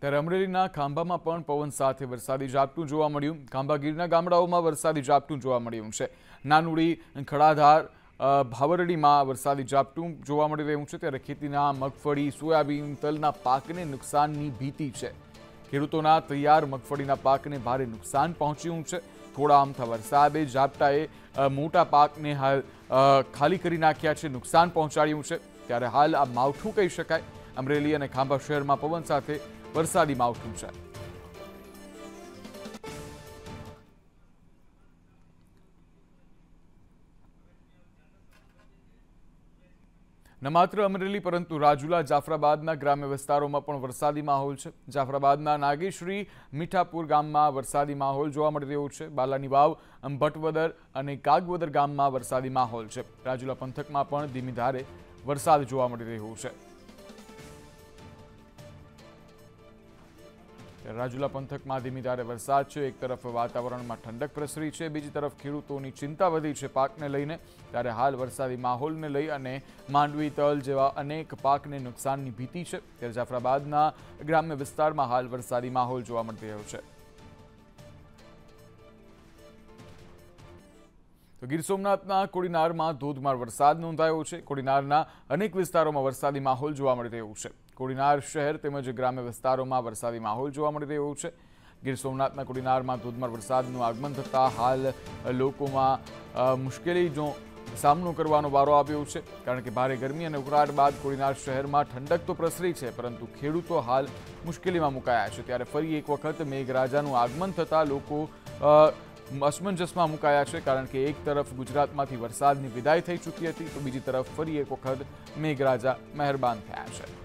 ત્યારે અમરેલીના ખાંભામાં પણ પવન સાથે વરસાદી ઝાપટું જોવા મળ્યું। ખાંભા ગીરના ગામડાઓમાં વરસાદી ઝાપટું જોવા મળ્યું છે। નાનુડી, ખડાધાર, ભાવરડીમાં વરસાદી ઝાપટું જોવા મળી રહ્યું છે। ત્યારે ખેતીના મગફળી, સોયાબીન, તલના પાકને નુકસાનની ભીતિ છે। ખેડૂતોના તૈયાર મગફળીના પાકને ભારે નુકસાન પહોંચ્યું છે। થોડા અમથા વરસાદે ઝાપટાએ મોટા પાકને હાલ ખાલી કરી નાખ્યા છે, નુકસાન પહોંચાડ્યું છે। ત્યારે હાલ આ માવઠું કહી શકાય। અમરેલી અને ખાંભા શહેરમાં પવન સાથે વરસાદી માવઠું છે। ન માત્ર અમરેલી પરંતુ રાજુલા, જાફરાબાદના ગ્રામ્ય વિસ્તારોમાં પણ વરસાદી માહોલ છે। જાફરાબાદના નાગેશ્રી મીઠાપુર ગામમાં વરસાદી માહોલ જોવા મળી રહ્યો છે। બાલાની વાવ, ભટવદર અને કાગવદર ગામમાં વરસાદી માહોલ છે। રાજુલા પંથકમાં પણ ધીમી ધારે વરસાદ જોવા મળી રહ્યો છે। રાજુલા પંથકમાં ધીમી ધારે વરસાદ છે। એક તરફ વાતાવરણમાં ઠંડક પ્રસરી છે, બીજી તરફ ખેડૂતોની ચિંતા વધી છે પાકને લઈને। ત્યારે હાલ વરસાદી માહોલને લઈ અને માંડવી, તલ જેવા અનેક પાકને નુકસાનની ભીતિ છે। ત્યારે જાફરાબાદના ગ્રામ્ય વિસ્તારમાં હાલ વરસાદી માહોલ જોવા મળી રહ્યો છે। તો ગીર સોમનાથના કોડીનારમાં ધોધમાર વરસાદ નોંધાયો છે। કોડીનારના અનેક વિસ્તારોમાં વરસાદી માહોલ જોવા મળી રહ્યો છે। કોડીનાર શહેર તેમજ ગ્રામ્ય વિસ્તારોમાં વરસાદી માહોલ જોવા મળી રહ્યો છે। ગીર સોમનાથના કોડીનારમાં ધોધમાર વરસાદનું આગમન થતાં હાલ લોકોમાં મુશ્કેલીનો સામનો કરવાનો વારો આવ્યો છે, કારણ કે ભારે ગરમી અને ઉકળાટ બાદ કોડીનાર શહેરમાં ઠંડક તો પ્રસરી છે, પરંતુ ખેડૂતો હાલ મુશ્કેલીમાં મુકાયા છે। ત્યારે ફરી એક વખત મેઘરાજાનું આગમન થતાં લોકો અસમંજસમાં મુકાયા છે, કારણ કે એક તરફ ગુજરાતમાંથી વરસાદની વિદાય થઈ ચૂકી હતી, તો બીજી તરફ ફરી એક વખત મેઘરાજા મહેરબાન થયા છે।